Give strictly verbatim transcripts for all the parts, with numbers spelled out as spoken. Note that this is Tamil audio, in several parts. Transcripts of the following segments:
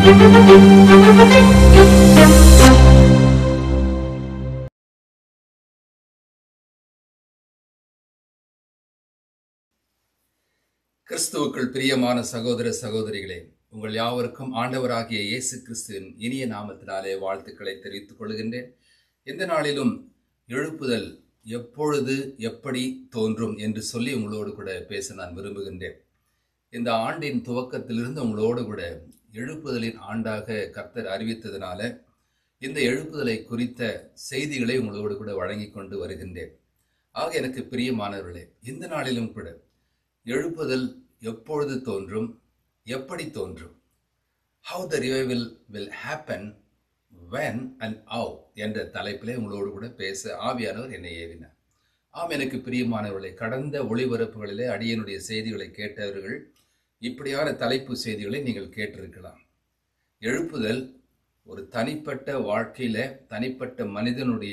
கிறிஸ்துவுக்குள் பிரியமான சகோதர சகோதரிகளே, உங்கள் யாவருக்கும் ஆண்டவராகிய இயேசு கிறிஸ்துவின் இனிய நாமத்தினாலே வாழ்த்துக்களை தெரிவித்துக் கொள்கின்றேன். இந்த நாளிலும் எழுப்புதல் எப்பொழுது எப்படி தோன்றும் என்று சொல்லி உங்களோடு கூட பேச நான் விரும்புகின்றேன். இந்த ஆண்டின் துவக்கத்திலிருந்து உங்களோடு கூட எழுப்புதலின் ஆண்டாக கர்த்தர் அறிவித்ததினால இந்த எழுப்புதலை குறித்த செய்திகளை உங்களோடு கூட வழங்கி கொண்டு வருகின்றேன். ஆக எனக்கு பிரியமானவர்களே, இந்த நாளிலும் கூட எழுப்புதல் எப்பொழுது தோன்றும், எப்படி தோன்றும், how the revival will happen, when and how என்ற தலைப்பிலே உங்களோடு கூட பேச ஆவியானவர் என்னை ஏவினார். ஆம், எனக்கு பிரியமானவர்களே, கடந்த ஒளிபரப்புகளிலே அடியனுடைய செய்திகளை கேட்டவர்கள் இப்படியான தலைப்பு செய்திகளை நீங்கள் கேட்டிருக்கலாம். எழுப்புதல் ஒரு தனிப்பட்ட வாழ்க்கையில தனிப்பட்ட மனிதனுடைய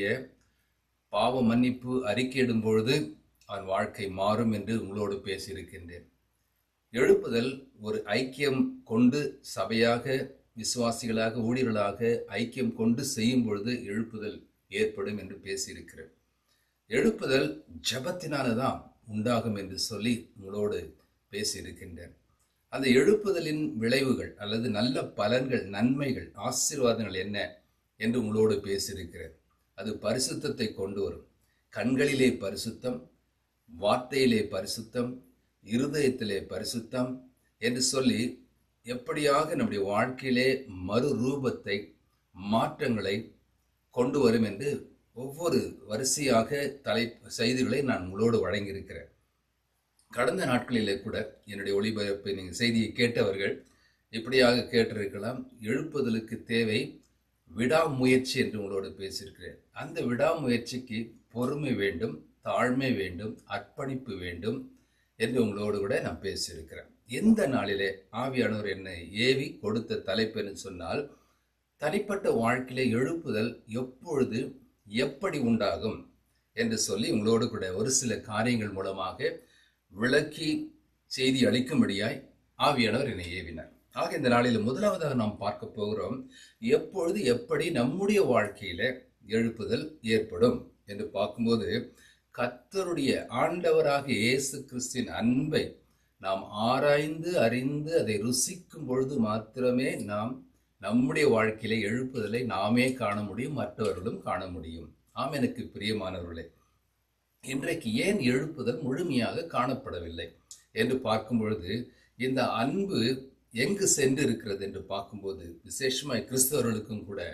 பாவ மன்னிப்பு அறிக்கையிடும் பொழுது அவன் வாழ்க்கை மாறும் என்று உங்களோடு பேசியிருக்கின்றேன். எழுப்புதல் ஒரு ஐக்கியம் கொண்டு சபையாக, விசுவாசிகளாக, ஊழியர்களாக ஐக்கியம் கொண்டு செய்யும் பொழுது எழுப்புதல் ஏற்படும் என்று பேசியிருக்கிறேன். எழுப்புதல் ஜபத்தினால்தான் உண்டாகும் என்று சொல்லி உங்களோடு பேசியிருக்கின்றேன். அந்த எழுப்புதலின் விளைவுகள் அல்லது நல்ல பலன்கள், நன்மைகள், ஆசீர்வாதங்கள் என்ன என்று உங்களோடு பேசியிருக்கிறேன். அது பரிசுத்தத்தை கொண்டு வரும். கண்களிலே பரிசுத்தம், வார்த்தையிலே பரிசுத்தம், இருதயத்திலே பரிசுத்தம் என்று சொல்லி எப்படியாக நம்முடைய வாழ்க்கையிலே மறு ரூபத்தை, மாற்றங்களை கொண்டு வரும் என்று ஒவ்வொரு வரிசையாக தலை செய்திகளை நான் உங்களோடு வழங்கியிருக்கிறேன். கடந்த நாட்களிலே கூட என்னுடைய ஒளிபரப்பை நீங்கள் செய்தியை கேட்டவர்கள் இப்படியாக கேட்டிருக்கலாம். எழுப்புதலுக்கு தேவை விடாமுயற்சி என்று உங்களோடு பேசியிருக்கிறேன். அந்த விடாமுயற்சிக்கு பொறுமை வேண்டும், தாழ்மை வேண்டும், அர்ப்பணிப்பு வேண்டும் என்று உங்களோடு கூட நான் பேசியிருக்கிறேன். எந்த நாளிலே ஆவியானவர் என்னை ஏவி கொடுத்த தலைப்பு என்று சொன்னால், தனிப்பட்ட வாழ்க்கையிலே எழுப்புதல் எப்பொழுது எப்படி உண்டாகும் என்று சொல்லி உங்களோடு கூட ஒரு சில காரியங்கள் மூலமாக விளக்கி செய்தி அளிக்கும்படியாய் ஆவியானவர் என்னை ஏவினார். ஆக இந்த நாளில் முதலாவதாக நாம் பார்க்க போகிறோம், எப்பொழுது எப்படி நம்முடைய வாழ்க்கையில எழுப்புதல் ஏற்படும் என்று பார்க்கும்போது, கர்த்தருடைய ஆண்டவராக இயேசு கிறிஸ்துவின் அன்பை நாம் ஆராய்ந்து அறிந்து அதை ருசிக்கும் பொழுது மாத்திரமே நாம் நம்முடைய வாழ்க்கையிலே எழுப்புதலை நாமே காண முடியும், மற்றவர்களும் காண முடியும். ஆம், எனக்கு பிரியமானவர்களே, இன்றைக்கு ஏன் எழுப்புதல் முழுமையாக காணப்படவில்லை என்று பார்க்கும் பொழுது, இந்த அன்பு எங்கு சென்று இருக்கிறது என்று பார்க்கும்போது, விசேஷமாய் கிறிஸ்தவர்களுக்கும் கூட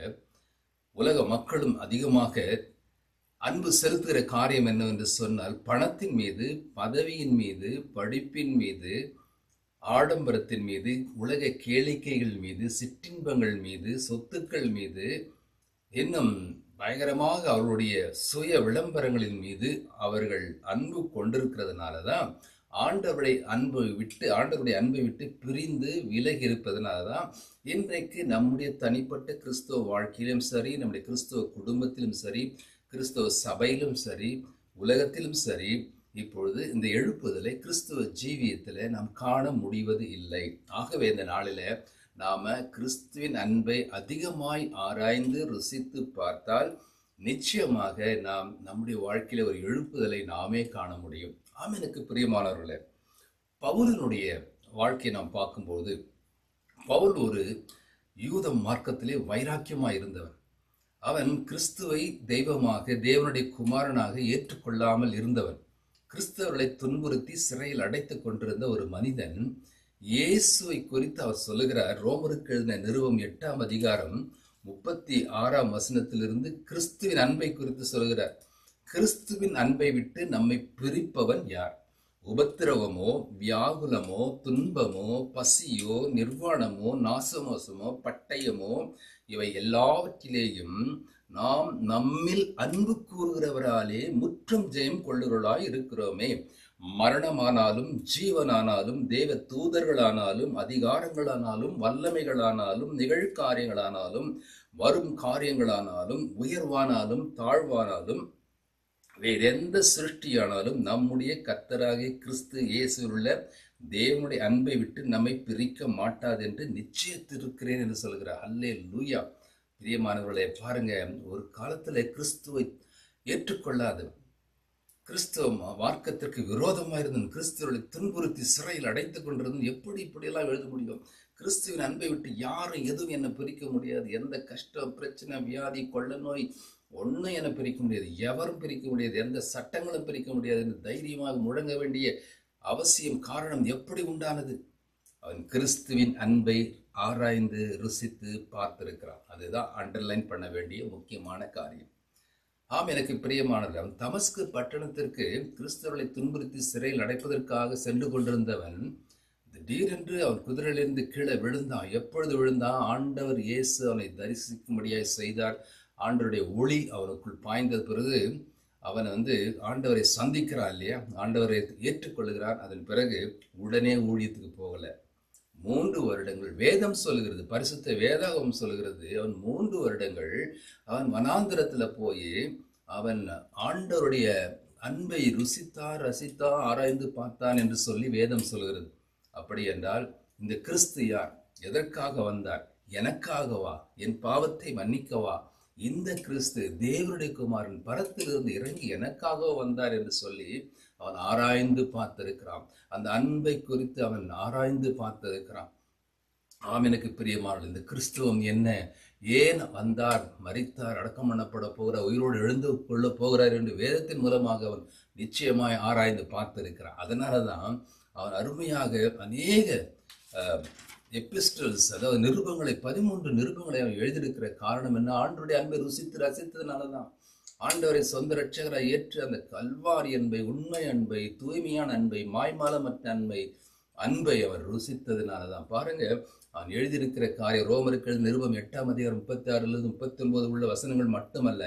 உலக மக்களும் அதிகமாக அன்பு செலுத்துகிற காரியம் என்னவென்று சொன்னால், பணத்தின் மீது, பதவியின் மீது, படிப்பின் மீது, ஆடம்பரத்தின் மீது, உலக கேளிக்கைகள் மீது, சிற்றின்பங்கள் மீது, சொத்துக்கள் மீது, இன்னும் பயங்கரமாக அவர்களுடைய சுய விளம்பரங்களின் மீது அவர்கள் அன்பு கொண்டிருக்கிறதுனால தான் ஆண்டவருடைய அன்பை விட்டு ஆண்டவருடைய அன்பை விட்டு பிரிந்து விலகி இருப்பதனால தான் இன்றைக்கு நம்முடைய தனிப்பட்ட கிறிஸ்தவ வாழ்க்கையிலும் சரி, நம்முடைய கிறிஸ்தவ குடும்பத்திலும் சரி, கிறிஸ்தவ சபையிலும் சரி, உலகத்திலும் சரி, இப்பொழுது இந்த எழுப்புதலை கிறிஸ்தவ ஜீவியத்தில் நாம் காண முடிவது இல்லை. ஆகவே இந்த நாளில் நாம கிறிஸ்துவின் அன்பை அதிகமாய் ஆராய்ந்து ருசித்து பார்த்தால் நிச்சயமாக நாம் நம்முடைய வாழ்க்கையில ஒரு எழுப்புதலை நாமே காண முடியும். ஆம், எனக்கு பிரியமானவர்களே, பவுலினுடைய வாழ்க்கையை நாம் பார்க்கும்போது, பவுல் ஒரு யூத மார்க்கத்திலே வைராக்கியமாய் இருந்தவன். அவன் கிறிஸ்துவை தெய்வமாக, தேவனுடைய குமாரனாக ஏற்றுக்கொள்ளாமல் இருந்தவன். கிறிஸ்தவர்களை துன்புறுத்தி சிறையில் அடைத்துக் கொண்டிருந்த ஒரு மனிதன். இயேசுவை குறித்து அவர் சொல்லுகிறார். ரோமருக்கு எழுதின நிருபம் எட்டாம் அதிகாரம் முப்பத்தி ஆறாம் வசனத்திலிருந்து கிறிஸ்துவின் அன்பை குறித்து சொல்கிறார். கிறிஸ்துவின் அன்பை விட்டு நம்மை பிரிப்பவன் யார்? உபத்திரவமோ, வியாகுலமோ, துன்பமோ, பசியோ, நிர்வாணமோ, நாசமோசமோ, பட்டயமோ, இவை எல்லாவற்றிலேயும் நாம் நம்மில் அன்பு கூறுகிறவராலே முற்றும் ஜெயம் கொள்ளுகிறவர்களாய் இருக்கிறோமே. மரணமானாலும், ஜீவனானாலும், தேவ தூதர்களானாலும், அதிகாரங்களானாலும், வல்லமைகளானாலும், நிகழ்காரியங்களானாலும், வரும் காரியங்களானாலும், உயர்வானாலும், தாழ்வானாலும், வேறெந்த சிருஷ்டியானாலும் நம்முடைய கர்த்தராகிய கிறிஸ்து இயேசுவில் உள்ள தேவனுடைய அன்பை விட்டு நம்மை பிரிக்க மாட்டாது என்று நிச்சயத்திருக்கிறேன் என்று சொல்கிறார். அல்லேலூயா. பிரியமானவர்களே, பாருங்க, ஒரு காலத்துல கிறிஸ்துவை ஏற்றுக்கொள்ளாது, கிறிஸ்துவ மார்க்கத்திற்கு விரோதமாக இருந்தது, கிறிஸ்துவர்களை துன்புறுத்தி சிறையில் அடைத்துக் கொண்டிருந்தது. எப்படி இப்படியெல்லாம் எழுத முடியும்? கிறிஸ்துவின் அன்பை விட்டு யாரும் எதுவும் என்னை பிரிக்க முடியாது. எந்த கஷ்டம், பிரச்சனை, வியாதி, கொள்ள நோய் ஒன்றும் என்னை பிரிக்க முடியாது. எவரும் பிரிக்க முடியாது. எந்த சட்டங்களும் பிரிக்க முடியாது என்று தைரியமாக முழங்க வேண்டிய அவசியம், காரணம் எப்படி உண்டானது? அவன் கிறிஸ்துவின் அன்பை ஆராய்ந்து ருசித்து பார்த்திருக்கிறான். அதுதான் அண்டர்லைன் பண்ண வேண்டிய முக்கியமான காரியம். ஆம், எனக்கு பிரியமானவர், தமஸ்கு பட்டணத்திற்கு கிறிஸ்தவர்களை துன்புறுத்தி சிறையில் அடைப்பதற்காக சென்று கொண்டிருந்தவன் திடீரென்று அவன் குதிரையிலிருந்து கீழே விழுந்தான். எப்பொழுது விழுந்தான்? ஆண்டவர் இயேசு அவனை தரிசிக்கும்படியாக செய்தார். ஆண்டவருடைய ஒளி அவனுக்குள் பாய்ந்த பிறகு அவன் வந்து ஆண்டவரை சந்திக்கிறான் இல்லையா, ஆண்டவரை ஏற்றுக்கொள்கிறான். அதன் பிறகு உடனே ஊழியத்துக்கு போகல. மூன்று வருடங்கள் வேதம் சொல்லுகிறது, பரிசுத்த வேதாகம் சொல்லுகிறது, அவன் மூன்று வருடங்கள் அவன் வனாந்திரத்துல போய் அவன் ஆண்டவருடைய அன்பை ருசித்தான், ரசித்தான், ஆராய்ந்து பார்த்தான் என்று சொல்லி வேதம் சொல்லுகிறது. அப்படி என்றால் இந்த கிறிஸ்து யார்? எதற்காக வந்தார்? எனக்காகவா? என் பாவத்தை மன்னிக்கவா? இந்த கிறிஸ்து தேவனுடைய குமாரன் பரத்திலிருந்து இறங்கி எனக்காக வந்தார் என்று சொல்லி அவன் ஆராய்ந்து பார்த்திருக்கிறான். அந்த அன்பை குறித்து அவன் ஆராய்ந்து பார்த்திருக்கிறான். ஆம், எனக்கு பிரியமானது, இந்த கிறிஸ்துவம் என்ன, ஏன் வந்தார், மரித்தார், அடக்கம் பண்ணப்பட போகிறார், உயிரோடு எழுந்து கொள்ள போகிறார் என்று வேதத்தின் மூலமாக அவன் நிச்சயமாய் ஆராய்ந்து பார்த்திருக்கிறான். அதனாலதான் அவன் அருமையாக அநேக எபிஸ்டல்ஸ், அதாவது நிருபங்களை, பதிமூன்று நிருபங்களை அவன் எழுதியிருக்கிற காரணம் என்ன? ஆண்டவருடைய அன்பை ருசித்து ரசித்ததுனாலதான். ஆண்டவரை சொந்த ரட்சகராய் ஏற்று அந்த கல்வாரி அன்பை, உண்மை அன்பை, தூய்மையான அன்பை, மாய்மாலமற்ற அன்பை அன்பை அவர் ருசித்ததுனாலதான். பாருங்க, அவன் எழுதியிருக்கிற காரியம், ரோமருக்கு நிருபம் எட்டாம் அதிகாரம் முப்பத்தி ஆறுல இருந்து முப்பத்தி ஒன்பது உள்ள வசனங்கள் மட்டுமல்ல,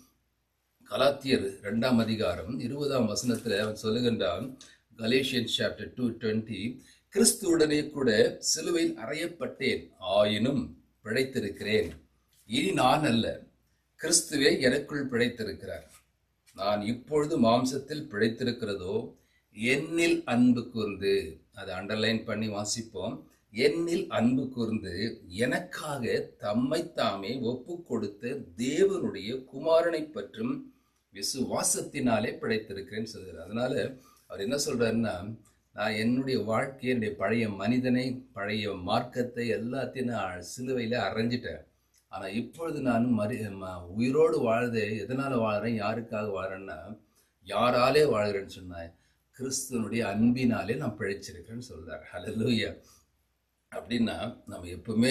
கலாத்தியர் இரண்டாம் அதிகாரம் இருபதாம் வசனத்துல அவன் சொல்லுகின்றான், கலேஷியன்ஸ் சாப்டர் டூ டுவெண்ட்டி, கிறிஸ்துவுடனே கூட சிலுவையில் அறையப்பட்டேன், ஆயினும் பிழைத்திருக்கிறேன். இனி நான் அல்ல, கிறிஸ்துவே எனக்குள் பிழைத்திருக்கிறார். நான் இப்பொழுது மாம்சத்தில் பிழைத்திருக்கிறதோ என்னில் அன்பு கூர்ந்து, அதை அண்டர்லைன் பண்ணி வாசிப்போம், என்னில் அன்பு கூர்ந்து எனக்காக தம்மை தாமே ஒப்பு கொடுத்த தேவனுடைய குமாரனை பற்றும் விசுவாசத்தினாலே பிழைத்திருக்கிறேன்னு சொல்கிறார். அதனால அவர் என்ன சொல்றாருன்னா, நான் என்னுடைய வாழ்க்கையை, என்னுடைய பழைய மனிதனை, பழைய மார்க்கத்தை எல்லாத்தையும் நான் சிலுவையில அரைஞ்சிட்டேன். ஆனா இப்பொழுது நான் மறி உயிரோடு வாழ்றதே எதனால வாழ்றேன், யாருக்காக வாழ்றேன்னா, யாராலே வாழ்கிறேன்னு சொன்னேன், கிறிஸ்துவனுடைய அன்பினாலே நான் பிழைச்சிருக்கிறேன்னு சொல்றார். ஹல்லேலூயா. அப்படின்னா நம்ம எப்பவுமே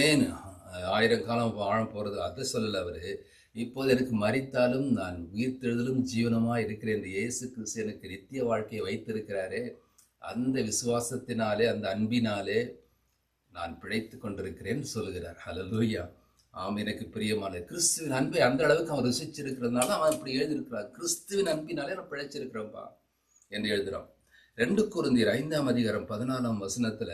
ஆயிரம் காலம் வாழ போறது அதை சொல்லல அவரு. இப்போது எனக்கு மரித்தாலும் நான் உயிர்த்தெழுதலும் ஜீவனமா இருக்கிறேன் என்று இயேசு கிறிஸ்து எனக்கு நித்திய வாழ்க்கையை வைத்திருக்கிறாரே, அந்த விசுவாசத்தினாலே, அந்த அன்பினாலே நான் பிழைத்து கொண்டிருக்கிறேன்னு சொல்லுகிறார். ஹல்லேலூயா. ஆம், எனக்கு பிரியமான கிறிஸ்துவின் அன்பை அந்த அளவுக்கு அவன் ருசிச்சிருக்கிறதுனால அவன் அப்படி எழுதியிருக்கிறான். கிறிஸ்துவின் அன்பினாலே நான் பிழைச்சிருக்கிறோம்பா என்று எழுதுறான். ரெண்டு கொரிந்தியர் ஐந்தாம் அதிகாரம் பதினாலாம் வசனத்துல,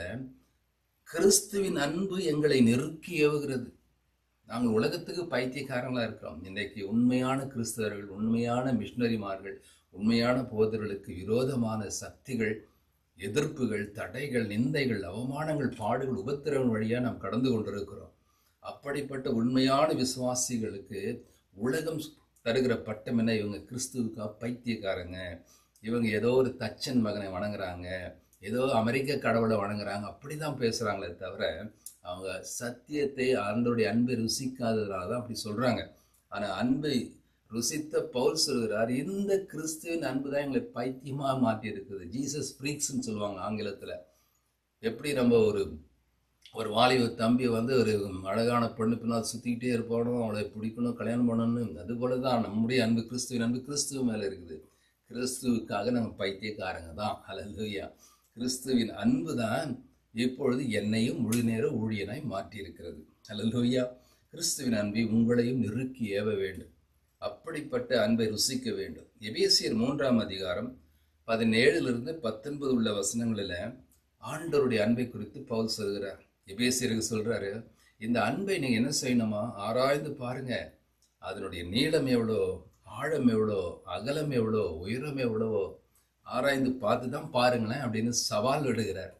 கிறிஸ்துவின் அன்பு எங்களை நெருக்கி ஏவுகிறது. நாங்கள் உலகத்துக்கு பைத்தியக்காரங்களா இருக்கிறோம். இன்றைக்கு உண்மையான கிறிஸ்தவர்கள், உண்மையான மிஷனரிமார்கள், உண்மையான போதர்களுக்கு விரோதமான சக்திகள், எதிர்ப்புகள், தடைகள், நிந்தைகள், அவமானங்கள், பாடுகள், உபத்திரவங்கள் வழியா நாம் கடந்து கொண்டிருக்கிறோம். அப்படிப்பட்ட உண்மையான விசுவாசிகளுக்கு உலகம் தருகிற பட்டம் என்ன? இவங்க கிறிஸ்துவுக்கா பைத்தியக்காரங்க, இவங்க ஏதோ ஒரு தச்சன் மகனை வணங்குறாங்க, ஏதோ அமெரிக்க கடவுளை வணங்குறாங்க, அப்படிதான் பேசுறாங்களே தவிர அவங்க சத்தியத்தை, ஆண்டவருடைய அன்பை ருசிக்காததுனால தான் அப்படி சொல்றாங்க. ஆனா அன்பை ருசித்த பவுல் சொல்கிறார், இந்த கிறிஸ்துவின் அன்பு தான் எங்களை பைத்தியமா மாற்றி இருக்குது. ஜீசஸ் ஃப்ரீக்ஸ்ன்னு சொல்லுவாங்க ஆங்கிலத்துல. எப்படி நம்ம ஒரு ஒரு வாலிப தம்பி வந்து ஒரு அழகான பொண்ணு பின்னால் சுத்திக்கிட்டே இருப்பானோ, அவளை பிடிக்கணும், கல்யாணம் பண்ணணும், அது போலதான் நம்முடைய அன்பு, கிறிஸ்துவின் அன்பு கிறிஸ்துவ மேல இருக்குது. கிறிஸ்துவுக்காக நம்ம பைத்தியக்காரங்க தான். ஹல்லேலூயா. கிறிஸ்துவின் அன்பு தான் இப்பொழுது என்னையும் முழு நேர ஊழியனாய் மாற்றி இருக்கிறது. ஹல்லேலூயா. கிறிஸ்துவின் அன்பை உங்களையும் நெருக்கி ஏவ வேண்டும். அப்படிப்பட்ட அன்பை ருசிக்க வேண்டும். எபேசியர் மூன்றாம் அதிகாரம் பதினேழுலிருந்து பத்தொன்பது உள்ள வசனங்களில ஆண்டவருடைய அன்பை குறித்து பவுல் சொல்கிறார். எபேசியருக்கு சொல்றாரு, இந்த அன்பை நீங்க என்ன செய்யணுமா, ஆராய்ந்து பாருங்க. அதனுடைய நீளம் எவ்வளோ, ஆழம் எவ்வளோ, அகலம் எவ்வளோ, உயரம் எவ்வளவோ ஆராய்ந்து பார்த்து தான் பாருங்களேன் அப்படின்னு சவால் விடுகிறார்.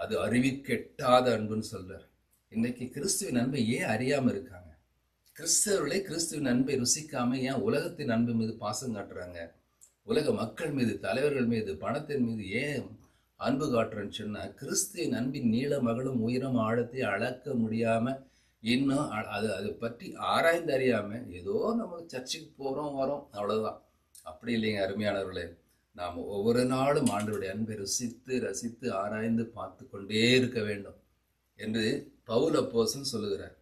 அது அறிவிக்கெட்டாத அன்புன்னு சொல்றார். இன்னைக்கு கிறிஸ்துவின் அன்பை ஏன் அறியாம இருக்காங்க? கிறிஸ்தவர்களே கிறிஸ்துவின் அன்பை ருசிக்காம ஏன் உலகத்தின் அன்பு மீது பாசம் காட்டுறாங்க? உலக மக்கள் மீது, தலைவர்கள் மீது, பணத்தின் மீது ஏன் அன்பு காட்டுறேன்னு சொன்னா, கிறிஸ்துவின் அன்பின் நீளம் அகலம் உயரம் ஆழத்தை அளக்க முடியாம, இன்னும் அது அதை பற்றி ஆராய்ந்து அறியாம ஏதோ நம்ம சர்ச்சுக்கு போறோம் வரோம் அவ்வளவுதான். அப்படி இல்லைங்க அருமையானவர்களே. நாம் ஒவ்வொரு நாளும் ஆண்டவருடைய அன்பை ருசித்து ரசித்து ஆராய்ந்து பார்த்து கொண்டே இருக்க வேண்டும் என்று பவுல் அப்போஸ்தலன் சொல்லுகிறார்.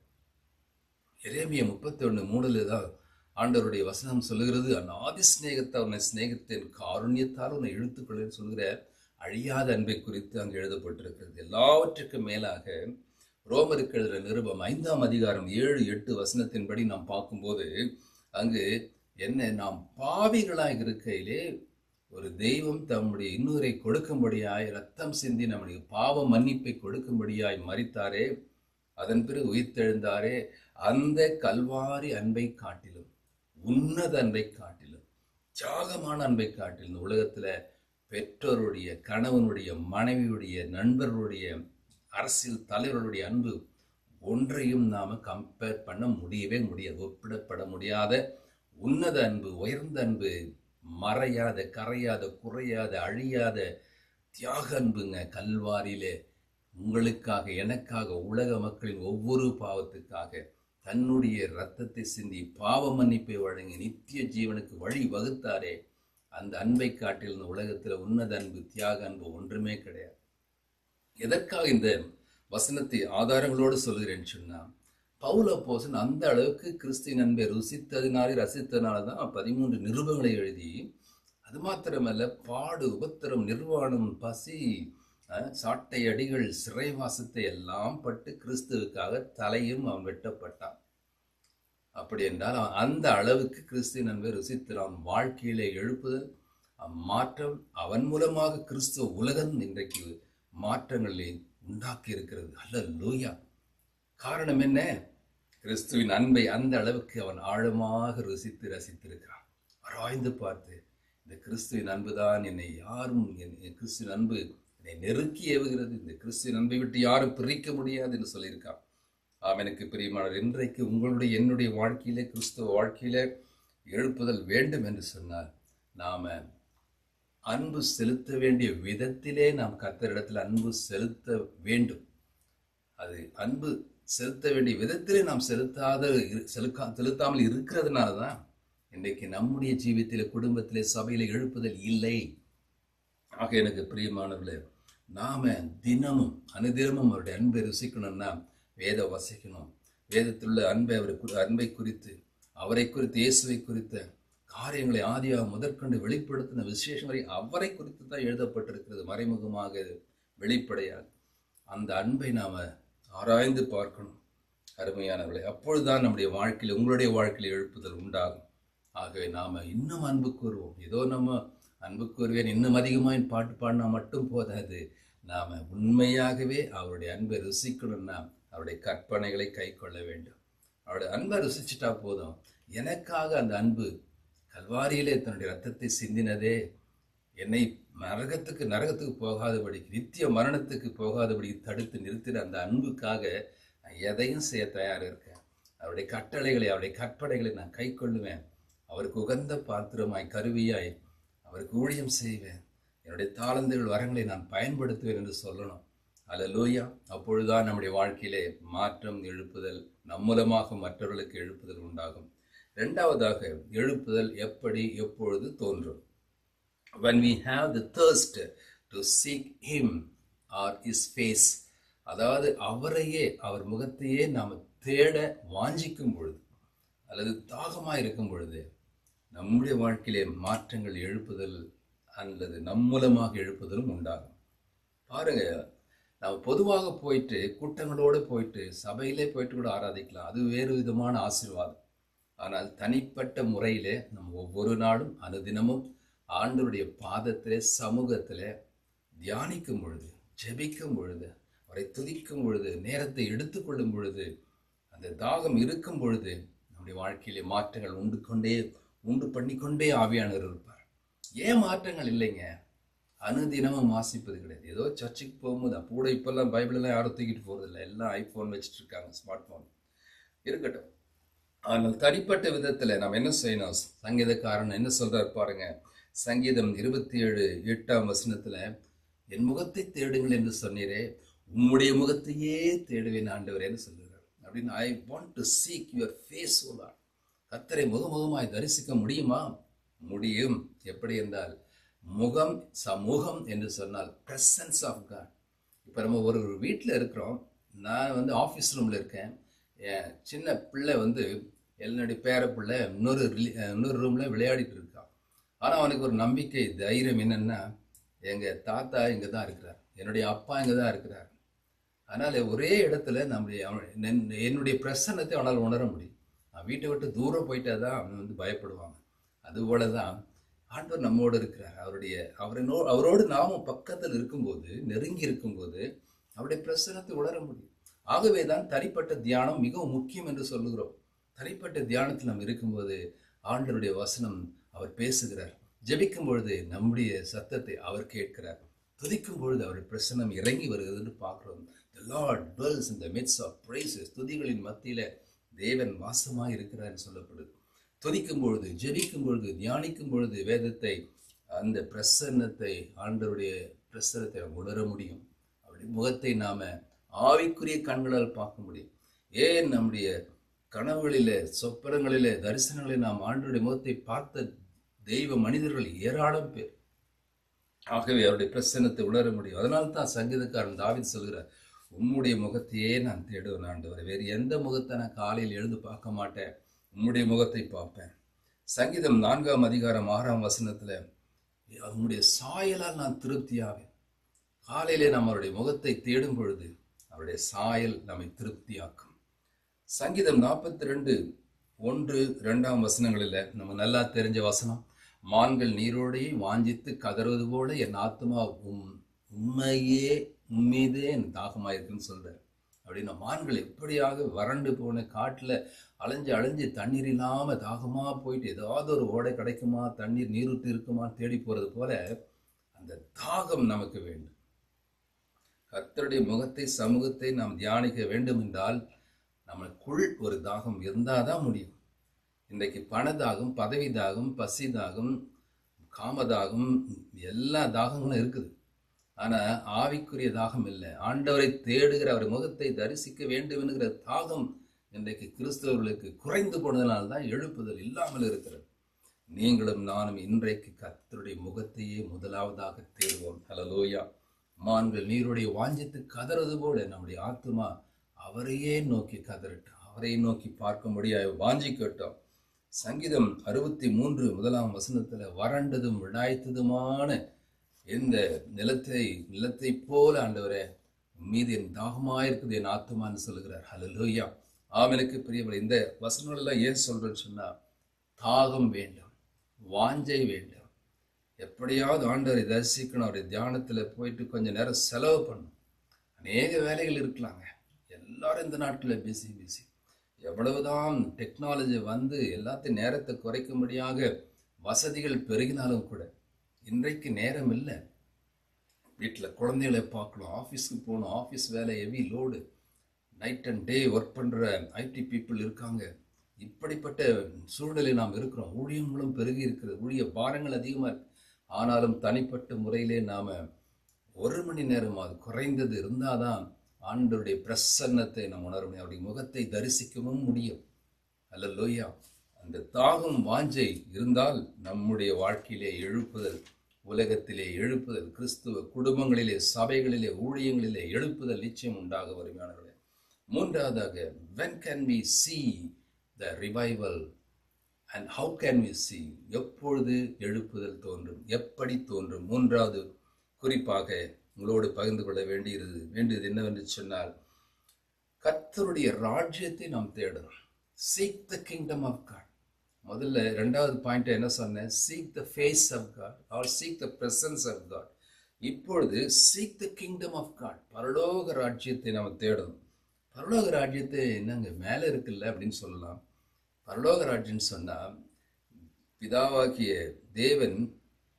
எரேமியா முப்பத்தி ஒண்ணு மூணுல தான் ஆண்டவருடைய வசனம் சொல்லுகிறது, அநாதி சிநேகத்தால் உன்னை சிநேகித்தேன், காருண்யத்தால் உன்னை இழுத்துக்கொள்ளேன்னு சொல்கிற அழியாத அன்பை குறித்து அங்கு எழுதப்பட்டிருக்கிறது. எல்லாவற்றுக்கும் மேலாக ரோமருக்கு எழுதுகிற நிருபம் ஐந்தாம் அதிகாரம் ஏழு எட்டு வசனத்தின்படி நாம் பார்க்கும்போது அங்கு என்ன, நாம் பாவிகளாக இருக்கையிலே ஒரு தெய்வம் தம்முடைய இன்னுரை கொடுக்கும்படியாய் ரத்தம் சிந்தி நம்முடைய பாவ மன்னிப்பை கொடுக்கும்படியாய் மரித்தாரே, அதன் பிறகு உயிர்த்தெழுந்தாரே, அந்த கல்வாரி அன்பை காட்டிலும், உன்னத அன்பை காட்டிலும், தியாகமான அன்பை காட்டிலும் இந்த உலகத்துல பெற்றோருடைய, கணவனுடைய, மனைவியுடைய, நண்பர்களுடைய, அரசியல் தலைவர்களுடைய அன்பு ஒன்றையும் நாம கம்பேர் பண்ண முடியவே முடியாது. ஒப்பிடப்பட முடியாத உன்னத அன்பு, உயர்ந்த அன்பு, மறையாத, கரையாத, குறையாத, அழியாத தியாக அன்புங்க. கல்வாரியிலே உங்களுக்காக, எனக்காக, உலக மக்களின் ஒவ்வொரு பாவத்துக்காக தன்னுடைய இரத்தத்தை சிந்தி பாவ மன்னிப்பை வழங்கி நித்திய ஜீவனுக்கு வழி வகுத்தாரே, அந்த அன்பை காட்டில் இந்த உலகத்துல உன்னத அன்பு, தியாக அன்பு ஒன்றுமே கிடையாது. எதற்காக இந்த வசனத்தை ஆதாரங்களோடு சொல்கிறேன்னு சொன்னா, பவுல் அப்போஸ்தலன் அந்த அளவுக்கு கிறிஸ்துவின் அன்பை ருசித்ததினாலே ரசித்ததினாலதான் பதிமூன்று நிருபங்களை எழுதி, அது மாத்திரமல்ல பாடு, உபத்திரம், நிர்வாணம், பசி, சாட்டை அடிகள், சிறைவாசத்தை எல்லாம் பட்டு கிறிஸ்துவுக்காக தலையும் அவன் வெட்டப்பட்டான். அப்படி என்றால் அந்த அளவுக்கு கிறிஸ்துவின் அன்பை ருசித்து அவன் வாழ்க்கையிலே எழுப்புதல், மாற்றம், அவன் மூலமாக கிறிஸ்துவ உலகம் இன்றைக்கு மாற்றங்களை உண்டாக்கி இருக்கிறது. அல்லேலூயா. காரணம் என்ன? கிறிஸ்துவின் அன்பை அந்த அளவுக்கு அவன் ஆழமாக ருசித்து ரசித்திருக்கிறான். ஆராய்ந்து பார்த்து, இந்த கிறிஸ்துவின் அன்புதான் என்னை யாரும், கிறிஸ்துவின் அன்பு என்னை நெருக்கி ஏவுகிறது, இந்த கிறிஸ்துவின் அன்பை விட்டு யாரும் பிரிக்க முடியாது என்று சொல்லியிருக்கான். ஆம், எனக்கு பிரியமானவர், இன்றைக்கு உங்களுடைய என்னுடைய வாழ்க்கையிலே, கிறிஸ்துவ வாழ்க்கையில எழுப்புதல் வேண்டும் என்று சொன்னால், நாம அன்பு செலுத்த வேண்டிய விதத்திலே நாம் கர்த்தரிடத்தில் அன்பு செலுத்த வேண்டும். அது அன்பு செலுத்த வேண்டிய விதத்திலே நாம் செலுத்தாத செலுக்கா செலுத்தாமல் இருக்கிறதுனாலதான் இன்றைக்கு நம்முடைய ஜீவித்திலே, குடும்பத்திலே, சபையிலே எழுப்புதல் இல்லை. ஆக எனக்கு பிரியமானவர்களே, நாம தினமும் அனுதினமும் அவருடைய அன்பை ருசிக்கணும்னா வேத வசிக்கணும். வேதத்தில் உள்ள அன்பை அவரை அன்பை குறித்து, அவரை குறித்து, இயேசுவை குறித்த காரியங்களை ஆதியாக முதற்கொண்டு வெளிப்படுத்தின விசேஷம் வரை அவரை குறித்து தான் எழுதப்பட்டிருக்கிறது, மறைமுகமாக வெளிப்படையாக. அந்த அன்பை நாம ஆராய்ந்து பார்க்கணும் அருமையானவர்களே. அப்பொழுதுதான் நம்முடைய வாழ்க்கையில், உங்களுடைய வாழ்க்கையில் எழுப்புதல் உண்டாகும். ஆகவே நாம இன்னும் அன்பு கூறுவோம். ஏதோ நம்ம அன்பு கூறுவேன் இன்னும் அதிகமாக பாட்டு பாடினா மட்டும் போதாது. நாம உண்மையாகவே அவருடைய அன்பை ருசிக்கணும்னா அவருடைய கற்பனைகளை கை கொள்ள வேண்டும். அவருடைய அன்பை ருசிச்சுட்டா போதும். எனக்காக அந்த அன்பு கல்வாரியிலே தன்னுடைய ரத்தத்தை சிந்தினதே, என்னை நரகத்துக்கு நரகத்துக்கு போகாதபடி, நித்திய மரணத்துக்கு போகாதபடி தடுத்து நிறுத்தின அந்த அன்புக்காக நான் எதையும் செய்ய தயார் இருக்கேன். அவருடைய கட்டளைகளை, அவருடைய கற்பனைகளை நான் கை கொள்ளுவேன். அவருக்கு உகந்த பாத்திரமாய், கருவியாய் அவருக்கு ஊழியம் செய்வேன். என்னுடைய தாளந்துகள், வரங்களை நான் பயன்படுத்துவேன் என்று சொல்லணும். அல்லேலூயா. அப்பொழுதுதான் நம்முடைய வாழ்க்கையிலே மாற்றம், எழுப்புதல், நம் மூலமாக மற்றவர்களுக்கு எழுப்புதல் உண்டாகும். இரண்டாவதாக, எழுப்புதல் எப்படி எப்பொழுது தோன்றும்? When we have the thirst to seek him or his face, அதாவது அவரையே, அவர் முகத்தையே நாம் தேட வாஞ்சிக்கும் பொழுது, அல்லது தாகமாக இருக்கும் பொழுது நம்முடைய வாழ்க்கையிலே மாற்றங்கள், எழுப்புதல் அல்லது நம் மூலமாக எழுப்புதலும் உண்டாகும். பாருங்க, நாம் பொதுவாக போயிட்டு கூட்டங்களோடு போயிட்டு சபையிலே போயிட்டு கூட ஆராதிக்கலாம், அது வேறு விதமான ஆசீர்வாதம். ஆனால் தனிப்பட்ட முறையிலே நம்ம ஒவ்வொரு நாளும் அனுதினமும் ஆண்டவருடைய பாதத்திலே, சமூகத்திலே தியானிக்கும் பொழுது, ஜெபிக்கும் பொழுது, அவரை துதிக்கும் பொழுது, நேரத்தை எடுத்துக்கொள்ளும் பொழுது, அந்த தாகம் இருக்கும் பொழுது நம்முடைய வாழ்க்கையிலே மாற்றங்கள் உண்டு கொண்டே உண்டு பண்ணிக்கொண்டே ஆவியானவர் இருப்பார். ஏன் மாற்றங்கள் இல்லைங்க? அனுதினமும் வாசிப்பது கிடையாது. ஏதோ சர்ச்சுக்கு போகும்போது அப்போ கூட இப்போல்லாம் பைபிளெல்லாம் யாரும் தூக்கிட்டு போகிறதில்ல. எல்லாம் ஐஃபோன் வச்சுட்டு இருக்காங்க, ஸ்மார்ட் ஃபோன் இருக்கட்டும். ஆனால் தனிப்பட்ட விதத்தில் நாம் என்ன செய்யணும்? சங்கீதக்காரன் என்ன சொல்றாரு பாருங்க. சங்கீதம் இருபத்தி ஏழு எட்டாம் வசனத்துல, என் முகத்தை தேடுங்கள் என்று சொன்னீரே, உம்முடைய முகத்தையே தேடுவேன் ஆண்டவரே என்று சொல்லுகிறார். அப்படின்னு I want to seek your face O Lord. கர்த்தரை முகமுகமாய் தரிசிக்க முடியுமா? முடியும். எப்படி என்றால், முகம் சமூகம் என்று சொன்னால் பிரசன்ஸ் ஆஃப் காட். இப்போ நம்ம ஒரு வீட்டில் இருக்கிறோம். நான் வந்து ஆஃபீஸ் ரூமில் இருக்கேன். என் சின்ன பிள்ளை வந்து என்னுடைய பேர பிள்ளை இன்னொரு இன்னொரு ரூமில் விளையாடிட்டு இருக்கான். ஆனால் அவனுக்கு ஒரு நம்பிக்கை, தைரியம் என்னென்னா, எங்கள் தாத்தா இங்கே தான் இருக்கிறார், என்னுடைய அப்பா இங்கே தான் இருக்கிறார். அதனால் ஒரே இடத்துல நம்முடைய என்னுடைய பிரசன்னத்தை அவனால் உணர முடியும். நான் வீட்டை விட்டு தூரம் போயிட்டா தான் அவன் வந்து பயப்படுவாங்க. அதுபோல தான் ஆண்டவர் நம்மோடு இருக்கிறார். அவருடைய அவரினோ அவரோடு நாமும் பக்கத்தில் இருக்கும்போது, நெருங்கி இருக்கும்போது அவருடைய பிரசன்னத்தை உணர முடியும். ஆகவே தான் தனிப்பட்ட தியானம் மிகவும் முக்கியம் என்று சொல்லுகிறோம். தனிப்பட்ட தியானத்தில் நாம் இருக்கும்போது ஆண்டவருடைய வசனம் அவர் பேசுகிறார். ஜெபிக்கும் பொழுது நம்முடைய சத்தத்தை அவர் கேட்கிறார். துதிக்கும் பொழுது அவருடைய பிரசன்னம் இறங்கி வருகிறது என்று பார்க்கிறோம். The Lord dwells in the midst of praises. துதிகளின் மத்தியில தேவன் வாசமாய் இருக்கிறார் சொல்லப்படுது. துதிக்கும் பொழுது, ஜெபிக்கும் பொழுது, தியானிக்கும் பொழுது வேதத்தை, அந்த பிரசன்னத்தை, ஆண்டவருடைய பிரசன்னத்தை உணர முடியும். அவருடைய முகத்தை நாம ஆவிக்குரிய கண்களால் பார்க்க முடியும். ஏன் நம்முடைய கனவுகளிலே, சொப்பனங்களிலே, தரிசனங்களிலே நாம் ஆண்டவருடைய முகத்தை பார்த்த தெய்வ மனிதர்கள் ஏராளம் பேர். ஆகவே அவருடைய பிரசன்னத்தை உணர முடியும். அதனால தான் சங்கீதக்காரன் தாவீது சொல்கிறார், உம்முடைய முகத்தையே நான் தேடுவேன் ஆண்டவரே, வேறு எந்த முகத்தை நான் காலையில் எழுந்து பார்க்க மாட்டேன், உம்முடைய முகத்தை பார்ப்பேன். சங்கீதம் நான்காம் அதிகாரம் ஆறாம் வசனத்துல, உம்முடைய சாயலால் நான் திருப்தியாவேன். காலையிலே நாம் அவருடைய முகத்தை தேடும் பொழுது அவருடைய சாயல் நம்மை திருப்தியாக்கும். சங்கீதம் நாற்பத்தி ரெண்டு ஒன்று இரண்டாம் வசனங்களில் நம்ம நல்லா தெரிஞ்ச வசனம், மான்கள் நீரோடையை வாஞ்சித்து கதறுவது போல என் ஆத்மா உம் உண்மையே உண்மையதே என் தாகமாக இருக்குன்னு சொல்றார். அப்படின்னா மான்கள் எப்படியாக வறண்டு போன காட்டில் அலைஞ்சு அலைஞ்சு தண்ணீர் இல்லாம தாகமா போயிட்டு ஏதாவது ஒரு ஓடை கிடைக்குமா, தண்ணீர் நீரூற்று இருக்குமா தேடி போறது போல அந்த தாகம் நமக்கு வேண்டும். கர்த்தருடைய முகத்தை, சமூகத்தை நாம் தியானிக்க வேண்டும் என்றால் நமக்குள் ஒரு தாகம் இருந்தாதான் முடியும். இன்றைக்கு பணதாகம், பதவி தாகம், பசி தாகம், காமதாகம், எல்லா தாகங்களும் இருக்குது. ஆனா ஆவிக்குரிய தாகம் இல்லை. ஆண்டவரை தேடுகிற அவர் முகத்தை தரிசிக்க வேண்டும் என்கிற தாகம் இன்றைக்கு கிறிஸ்தவர்களுக்கு குறைந்து போனதனால்தான் எழுப்புதல் இல்லாமல் இருக்கிறது. நீங்களும் நானும் இன்றைக்கு கர்த்தருடைய முகத்தையே முதலாவதாக தேடுவோம். ஹல்லேலூயா. மான்கள் நீருடைய வாஞ்சித்து கதறது போல நம்முடைய ஆத்துமா அவரையே நோக்கி கதறட்டும், அவரை நோக்கி பார்க்க முடியாது வாஞ்சிக்கட்டும். சங்கீதம் அறுபத்தி மூன்று முதலாம் வசனத்துல, வறண்டதும் விடாய்த்ததுமான இந்த நிலத்தை நிலத்தை போல ஆண்டவரே மீது என் தாகமாயிருக்குது என் ஆத்துமான்னு சொல்லுகிறார். ஹல்லேலூயா. ஆமெனுக்கு பிரியவர்களே, இந்த வசனங்கள் எல்லாம் ஏன் சொல்றேன்னு சொன்னா, தாகம் வேண்டும், வாஞ்சை வேண்டும். எப்படியாவது ஆண்டவரை தரிசிக்கணும். அவருடைய தியானத்துல போயிட்டு கொஞ்ச நேரம் செலவு பண்ணணும். அநேக வேலைகள் இருக்கலாங்க. எல்லாரும் இந்த நாட்டில் பிஸி பிஸி எவ்வளவுதான் டெக்னாலஜி வந்து எல்லாத்தையும் நேரத்தை குறைக்கும்படியாக வசதிகள் பெருகினாலும் கூட இன்றைக்கு நேரம் இல்லை. வீட்டில் குழந்தைகளை பார்க்கணும், ஆஃபீஸ்க்கு போகணும், ஆஃபீஸ் வேலை heavy load, night and day work பண்ணுற ஐடி பீப்புள் இருக்காங்க. இப்படிப்பட்ட சூழ்நிலை நாம் இருக்கிறோம். ஊழியங்களும் பெருகி இருக்கிறது, ஊழிய பாரங்கள் அதிகமாக இருக்கு. ஆனாலும் தனிப்பட்ட முறையிலே நாம ஒரு மணி நேரமாவது குறைந்தது இருந்தாதான் ஆண்டவருடைய பிரசன்னத்தை நாம் உணர முடியும், அவருடைய முகத்தை தரிசிக்கவும் முடியும். ஹல்லேலூயா. அந்த தாகம் வாஞ்சை இருந்தால் நம்முடைய வாழ்க்கையிலே எழுப்புதல், உலகத்திலே எழுப்புதல், கிறிஸ்துவ குடும்பங்களிலே, சபைகளிலே, ஊழியங்களிலே எழுப்புதல் நிச்சயம் உண்டாக வருமானவர்களே. மூன்றாவதாக, when can we see the revival and how can we see? எப்பொழுது எழுப்புதல் தோன்றும், எப்படி தோன்றும்? மூன்றாவது குறிப்பாக உங்களோடு பகிர்ந்து கொள்ள வேண்டியது வேண்டியது என்னவென்று சொன்னால், கர்த்தருடைய ராஜ்யத்தை நாம் தேடணும். Seek the kingdom of God. முதல்ல ரெண்டாவது பாயிண்ட் என்ன சொன்னேன்? Seek the face of God or seek the presence of God. இப்பொழுது seek the kingdom of God. பரலோக ராஜ்யத்தை நாம் தேடணும். பரலோக ராஜ்யத்தை என்னங்க மேலே இருக்குல்ல அப்படின்னு சொல்லலாம். பரலோக ராஜ்யம் சொன்னா, பிதாவாகிய தேவன்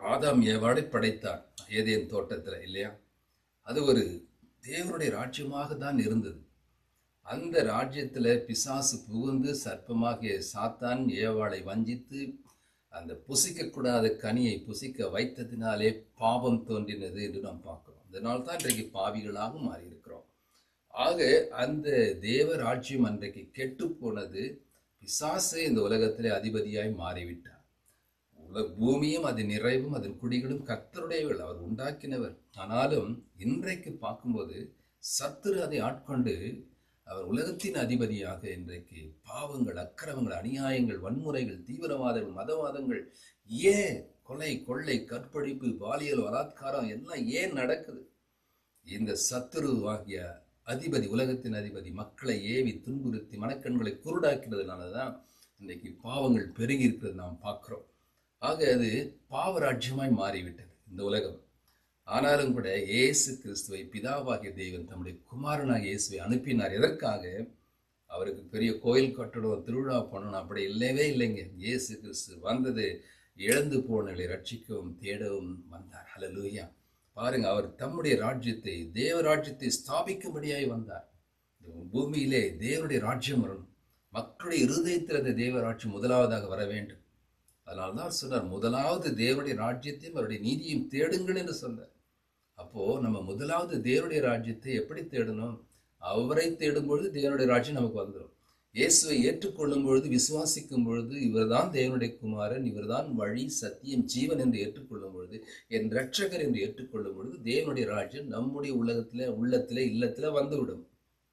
ஆதாம் ஏவாளை படைத்தார் ஏதேன் தோட்டத்துல, இல்லையா? அது ஒரு தேவனுடைய ராஜ்யமாக தான் இருந்தது. அந்த ராஜ்யத்துல பிசாசு புகுந்து சர்ப்பமாகிய சாத்தான் ஏவாளை வஞ்சித்து அந்த புசிக்க கூடாத கனியை புசிக்க வைத்ததினாலே பாவம் தோன்றினது என்று நாம் பார்க்கிறோம். அதனால தான் இன்றைக்கு பாவிகளாக மாறி இருக்கிறோம். ஆக அந்த தேவ ராஜ்யம் அன்றைக்கு கெட்டு போனது. பிசாசு இந்த உலகத்திலே அதிபதியாய் மாறிவிட்டார். உலக பூமியும் அதன் நிறைவும் அதன் குடிகளும் கர்த்தருடையவர்கள், அவர் உண்டாக்கினவர். ஆனாலும் இன்றைக்கு பார்க்கும்போது சத்துரு அதை ஆட்கொண்டு அவர் உலகத்தின் அதிபதியாக இன்றைக்கு பாவங்கள், அக்கிரமங்கள், அநியாயங்கள், வன்முறைகள், தீவிரவாதங்கள், மதவாதங்கள், ஏன் கொலை, கொள்ளை, கற்பழிப்பு, பாலியல் பலாத்காரம் எல்லாம் ஏன் நடக்குது? இந்த சத்துரு ஆகிய அதிபதி, உலகத்தின் அதிபதி மக்களை ஏவி துன்புறுத்தி மனக்கண்களை குருடாக்கிறதுனாலதான் இன்றைக்கு பாவங்கள் பெருகி இருக்கிறது நாம் பார்க்கிறோம். ஆக அது பாவராஜ்யமாய் மாறிவிட்டது இந்த உலகம். ஆனாலும் கூட இயேசு கிறிஸ்துவை பிதாவாகிய தேவன் தம்முடைய குமாரனாக இயேசுவை அனுப்பினார். எதற்காக? அவருக்கு பெரிய கோயில் கட்டணும், திருவிழா பண்ணணும், அப்படி இல்லவே இல்லைங்க. இயேசு கிறிஸ்து வந்தது இழந்து போனவர்களை ரட்சிக்கவும் தேடவும் வந்தார். ஹல்லேலூயா! பாருங்க, அவர் தம்முடைய ராஜ்யத்தை, தேவ ராஜ்யத்தை ஸ்தாபிக்கும்படியாய் வந்தார். பூமியிலே தேவனுடைய ராஜ்யம் வரணும். மக்களுடைய இருதயத்தில் அந்த தேவ ராஜ்யம் முதலாவதாக வர வேண்டும். அதனால்தான் சொன்னார், முதலாவது தேவனுடைய ராஜ்யத்தையும் அவருடைய நீதியையும் தேடுங்கள் என்று சொன்னார். அப்போ நம்ம முதலாவது தேவனுடைய ராஜ்யத்தை எப்படி தேடணும்? அவரை தேடும் பொழுது தேவனுடைய ராஜ்யம் நமக்கு வந்துடும். இயேசுவை ஏற்றுக்கொள்ளும் பொழுது, விசுவாசிக்கும் பொழுது, இவர்தான் தேவனுடைய குமாரன், இவர்தான் வழி, சத்தியம், ஜீவன் என்று ஏற்றுக்கொள்ளும் பொழுது, என் இரட்சகர் என்று ஏற்றுக்கொள்ளும் பொழுது தேவனுடைய ராஜ்யம் நம்முடைய உலகத்திலே, உள்ளத்திலே, இல்லத்திலே வந்துவிடும்.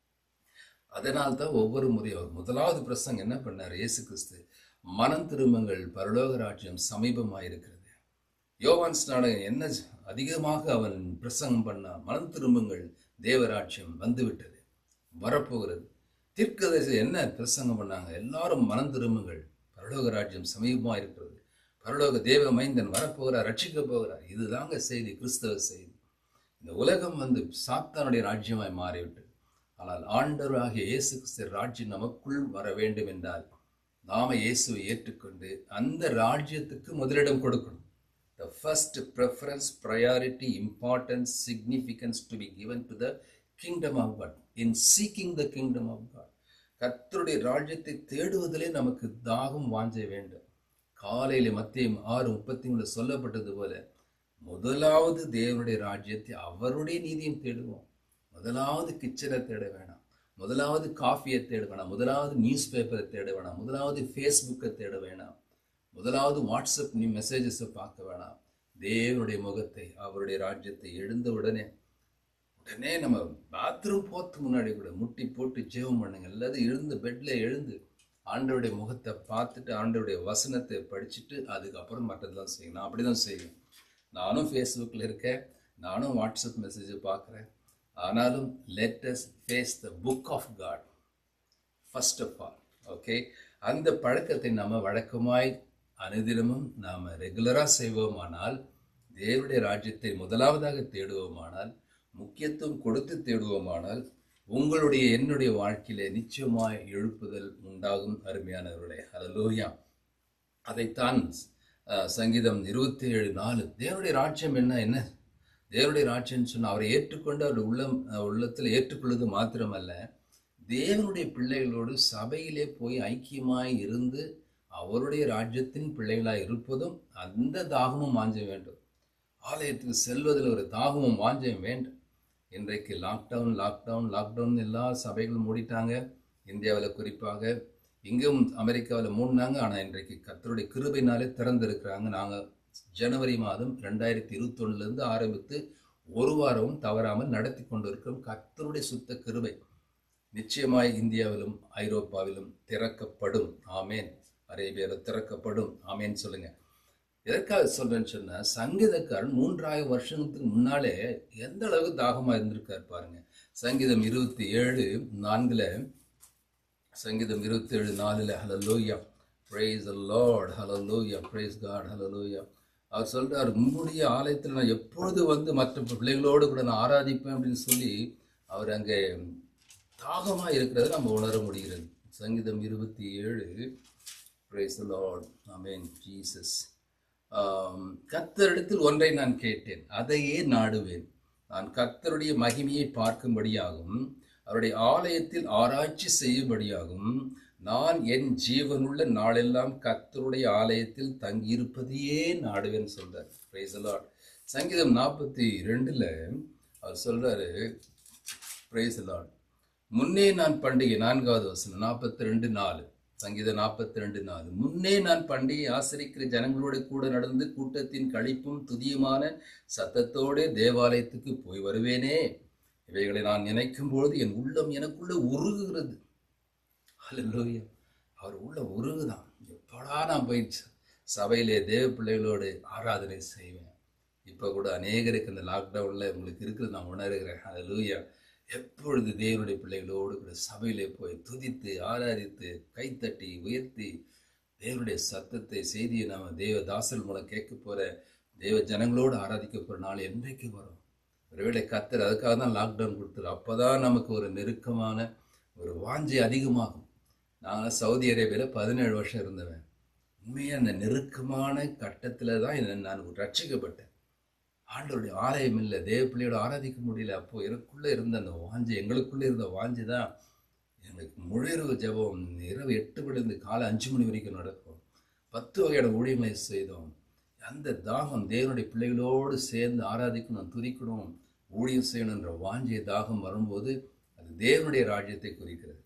அதனால் தான் ஒவ்வொரு முறையும் அவர் முதலாவது பிரசங்கம் என்ன பண்ணார்? இயேசு கிறிஸ்து, மனம் திரும்புங்கள், பரலோக ராஜ்யம் சமீபமாயிருக்கிறது. யோவான் ஸ்நானகன் என்ன அதிகமாக அவன் பிரசங்கம் பண்ணான்? மனம் திரும்புங்கள், தேவராஜ்யம் வந்துவிட்டது, வரப்போகிறது. தீர்க்கதரிசி என்ன பிரசங்கம் பண்ணாங்க? எல்லாரும் மனம் திரும்புங்கள், பரலோக ராஜ்யம் சமீபமா இருக்கிறது, பரலோக தேவ மைந்தன் வரப்போகிறார், ரட்சிக்க போகிறார். இதுதாங்க செய்தி, கிறிஸ்தவ செய்தி. இந்த உலகம் வந்து சாத்தானுடைய ராஜ்யமாய் மாறிவிட்டது. ஆனால் ஆண்டவராகிய இயேசு கிறிஸ்து ராஜ்யம் நமக்குள் வர வேண்டும் என்றால் நாம இயேசுவை ஏற்றுக்கொண்டு அந்த ராஜ்யத்துக்கு முதலிடம் கொடுக்கணும். The first preference, priority, importance, significance to be given to the kingdom of God. In seeking the kingdom of God. கர்த்தருடைய ராஜ்யத்தை தேடுவதிலே நமக்கு தாகம் வாஞ்ச வேண்டும். காலையில மத்தேயு ஆறு முப்பத்தி மூணுல சொல்லப்பட்டது போல முதலாவது தேவனுடைய ராஜ்யத்தை, அவருடைய நீதியும் தேடுவோம். முதலாவது கிச்சனை தேட வேணாம், முதலாவது காஃபியை தேட வேணாம், முதலாவது நியூஸ் பேப்பரை தேட வேணாம், முதலாவது ஃபேஸ்புக்கை தேட வேணாம், முதலாவது வாட்ஸ்அப் நீ மெசேஜஸை பார்க்க வேணாம். தேவனுடைய முகத்தை, அவருடைய ராஜ்யத்தை எழுந்த உடனே உடனே நம்ம பாத்ரூம் போறதுக்கு முன்னாடி கூட முட்டி போட்டு ஜெபம் பண்ணுங்க. அல்லது எழுந்து பெட்ல எழுந்து ஆண்டவருடைய முகத்தை பார்த்துட்டு ஆண்டவருடைய வசனத்தை படிச்சுட்டு அதுக்கப்புறம் மற்றதெல்லாம் செய்யணும். நான் அப்படிதான் செய்வேன். நானும் ஃபேஸ்புக்கில் இருக்கேன், நானும் வாட்ஸ்அப் மெசேஜ் பார்க்குறேன். ஆனாலும் let us face the book of God first of all. Okay, அந்த பழக்கத்தை நாம வழக்கமாய் அனுதினமும் நாம ரெகுலரா செய்வோமானால், தேவனுடைய ராஜ்யத்தை முதலாவதாக தேடுவோமானால், முக்கியத்துவம் கொடுத்து தேடுவோமானால், உங்களுடைய என்னுடைய வாழ்க்கையிலே நிச்சயமாய் எழுப்புதல் உண்டாகும். அருமையானவர்களே, ஹல்லேலூயா! அதைத்தான் சங்கீதம் இருபத்தி ஏழு நாலு தேவனுடைய ராஜ்யம் என்ன என்ன தேவனுடைய ராஜ்யம் சொன்ன அவரை ஏற்றுக்கொண்டு அவருடைய உள்ளம் உள்ளத்தில் ஏற்றுக்கொள்வது மாத்திரமல்ல, தேவனுடைய பிள்ளைகளோடு சபையிலே போய் ஐக்கியமாய் இருந்து அவருடைய ராஜ்யத்தின் பிள்ளைகளாய் இருப்பதும் அந்த தாகமும் வாஞ்ச வேண்டும். ஆலயத்துக்கு செல்வதில் ஒரு தாகமும் வாஞ்சம் வேண்டும். இன்றைக்கு லாக்டவுன் லாக்டவுன் லாக்டவுன் எல்லா சபைகளும் மூடிட்டாங்க. இந்தியாவில் குறிப்பாக, இங்கும் அமெரிக்காவில் மூடினாங்க. ஆனால் இன்றைக்கு கர்த்தருடைய கிருபையினாலே திறந்திருக்கிறாங்க. நாங்கள் ஜனவரி மாதம் ரெண்டாயிரத்தி இருபத்தி ஒன்னுலேருந்து ஆரம்பித்து ஒரு வாரமும் தவறாமல் நடத்தி கொண்டிருக்கிறோம். கர்த்தருடைய சுத்த கிருபை நிச்சயமாய் இந்தியாவிலும் ஐரோப்பாவிலும் திறக்கப்படும். ஆமேன். அரேபியாவில் திறக்கப்படும். ஆமேன் சொல்லுங்க. எதற்காக சொல்றேன்னு சொன்னா, சங்கீதக்காரன் மூன்றாயிரம் வருஷத்துக்கு முன்னாலே எந்த அளவுக்கு தாகமா இருந்திருக்காரு பாருங்க. சங்கீதம் இருபத்தி ஏழு நான்குல சங்கீதம் இருபத்தி ஏழு நாலுல ஹல்லேலூயா, praise the Lord, hallelujah, praise God, hallelujah. அவர் சொல்றார், உங்களுடைய ஆலயத்தில் நான் எப்பொழுது வந்து மற்ற பிள்ளைகளோடு கூட நான் ஆராதிப்பேன் அப்படின்னு சொல்லி அவர் அங்கே தாகமா இருக்கிறத நம்ம உணர முடிகிறது. சங்கீதம் இருபத்தி ஏழு, praise the Lord, amen, Jesus. கர்த்தரிடத்தில் ஒன்றை நான் கேட்டேன், அதையே நாடுவேன். நான் கர்த்தருடைய மகிமையை பார்க்கும்படியாகும், அவருடைய ஆலயத்தில் ஆராய்ச்சி செய்யும்படியாகும், நான் என் ஜீவனுள்ள நாளெல்லாம் கர்த்தருடைய ஆலயத்தில் தங்கியிருப்பதையே நாடுவேன் சொல்றார். Praise the Lord. சங்கீதம் நாற்பத்தி ரெண்டுல அவர் சொல்றாரு, பிரைஸ் தி லார்ட், முன்னே நான் பண்டிகை, நான்காவது வசனம், நாற்பத்தி ரெண்டு நாலு, சங்கீதம் நாற்பத்தி ரெண்டு நாலு, முன்னே நான் பண்டிகை ஆசரிக்கிற ஜனங்களோட கூட நடந்து கூட்டத்தின் களிப்பும் துதியுமான சத்தத்தோடு தேவாலயத்துக்கு போய் வருவேனே. இவைகளை நான் நினைக்கும் பொழுது என் உள்ளம் எனக்குள்ள உருகுகிறது. ஹல்லேலூயா. அவர் உள்ள உருகுதான். எப்படா நான் போய் சபையிலே தேவ பிள்ளைகளோடு ஆராதனை செய்வேன். இப்போ கூட அநேகருக்கு இந்த லாக்டவுனில் உங்களுக்கு இருக்கிறது நான் உணர்கிறேன். ஹல்லேலூயா. எப்பொழுது தேவனுடைய பிள்ளைகளோடு கூட சபையிலே போய் துதித்து ஆராதித்து கைத்தட்டி உயர்த்தி தேவனுடைய சத்தத்தை செய்தியை நாம் தேவ தாசல் மூலம் கேட்க போகிற தேவ ஜனங்களோடு ஆராதிக்க போகிற நாள் என்றைக்கு வரும்? ஒருவேளை கர்த்தர் அதுக்காக தான் லாக்டவுன் கொடுத்துரு. அப்போ தான் நமக்கு ஒரு நெருக்கமான ஒரு வாஞ்சை அதிகமாகும். நான் சவுதி அரேபியாவில் பதினேழு வருஷம் இருந்தவன். உண்மையாக அந்த நெருக்கமான கட்டத்தில் தான் நான் ரட்சிக்கப்பட்டேன். ஆண்டவருடைய ஆலயம் இல்லை, தேவ பிள்ளையோட ஆராதிக்க முடியல. அப்போது எனக்குள்ளே இருந்த அந்த வாஞ்சை, எங்களுக்குள்ளே இருந்த வாஞ்சை தான் எங்களுக்கு முழு இரவு ஜெபம், இரவு எட்டு மணிலேருந்து காலை அஞ்சு மணி வரைக்கும் நடக்கும். பத்து வகையான ஊழியங்களை செய்தோம். அந்த தாகம் தேவனுடைய பிள்ளைகளோடு சேர்ந்து ஆராதிக்கணும், துதிக்கணும், ஊழியம் செய்யணுன்ற வாஞ்சை தாகம் வரும்போது அது தேவனுடைய ராஜ்யத்தை குறிக்கிறது.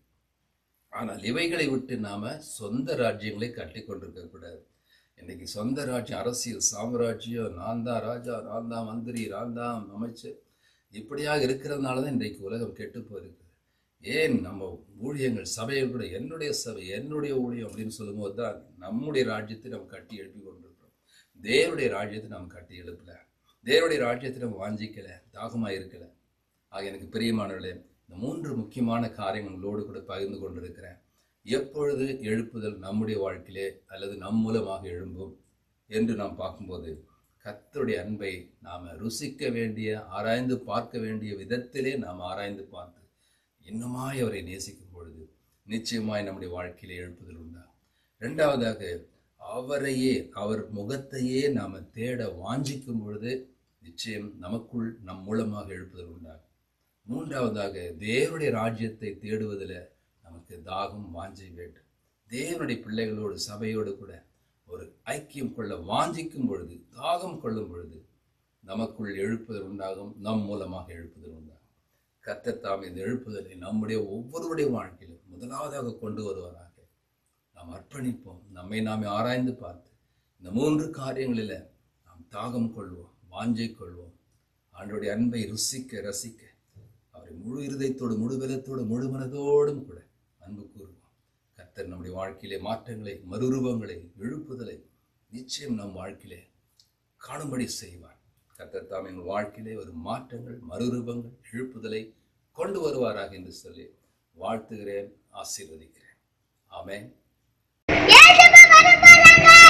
ஆனால் இவைகளை விட்டு நாம் சொந்த ராஜ்யங்களை கட்டி கொண்டிருக்கக்கூடாது. இன்னைக்கு சொந்த ராஜ்யம், அரசியல் சாம்ராஜ்யம், நான் தான் ராஜா, நான் தான் மந்திரி, நான் தான் அமைச்சர், இப்படியாக இருக்கிறதுனால தான் இன்றைக்கு உலகம் கெட்டு போயிருக்குது. ஏன் நம்ம ஊழியங்கள் சபைகள் கூட என்னுடைய சபை என்னுடைய ஊழியம் அப்படின்னு சொல்லும்போது தான் நம்முடைய ராஜ்யத்தை நம்ம கட்டி எழுப்பி கொண்டிருக்கிறோம். தேவனுடைய ராஜ்யத்தை நம்ம கட்டி எழுப்பல, தேவனுடைய ராஜ்யத்தை நம்ம வாஞ்சிக்கல, தாகமாக இருக்கல. ஆக எனக்கு பிரியமானவர்களே, இந்த மூன்று முக்கியமான காரியங்களோடு கூட பகிர்ந்து கொண்டிருக்கிறேன். எப்பொழுது எழுப்புதல் நம்முடைய வாழ்க்கையிலே அல்லது நம் மூலமாக எழும்பும் என்று நாம் பார்க்கும்போது, கர்த்தருடைய அன்பை நாம் ருசிக்க வேண்டிய, ஆராய்ந்து பார்க்க வேண்டிய விதத்திலே நாம் ஆராய்ந்து பார்த்து இன்னுமாய் அவரை நேசிக்கும் பொழுது நிச்சயமாய் நம்முடைய வாழ்க்கையிலே எழுப்புதல் உண்டாகும். இரண்டாவதாக, அவரையே, அவர் முகத்தையே நாம் தேட வாஞ்சிக்கும் பொழுது நிச்சயம் நமக்குள் நம் மூலமாக எழுப்புதல் உண்டாகும். மூன்றாவதாக, தேவனுடைய ராஜ்யத்தை தேடுவதில் நமக்கு தாகம் வாஞ்சை வேண்டும். தேவனுடைய பிள்ளைகளோடு சபையோடு கூட ஒரு ஐக்கியம் கொள்ள வாஞ்சிக்கும் பொழுது, தாகம் கொள்ளும் பொழுது நமக்குள் எழுப்புதல் உண்டாகும், நம் மூலமாக எழுப்புதல் உண்டாகும். கர்த்தர் தாம் இந்த எழுப்புதலை நம்முடைய ஒவ்வொருவருடைய வாழ்க்கையிலும் முதலாவதாக கொண்டு வருவாராக. நாம் அர்ப்பணிப்போம், நம்மை நாமே ஆராய்ந்து பார்த்து இந்த மூன்று காரியங்களில் நாம் தாகம் கொள்வோம், வாஞ்சை கொள்வோம். ஆண்டவருடைய அன்பை ருசிக்க ரசிக்க அவரை முழு இருதயத்தோடு, முழு பலத்தோடு, முழு மனதோடும் கூட அன்பு கூறுவோம். கர்த்தர் நம்முடைய வாழ்க்கையிலே மாற்றங்களை, மறுரூபங்களை, எழுப்புதலை நிச்சயம் நம் வாழ்க்கையிலே காணும்படி செய்வார். கர்த்தர் தாம் எங்கள் வாழ்க்கையிலே ஒரு மாற்றங்கள், மறுரூபங்கள், எழுப்புதலை கொண்டு வருவாராக என்று சொல்லி வாழ்த்துகிறேன், ஆசீர்வதிக்கிறேன். ஆமென்.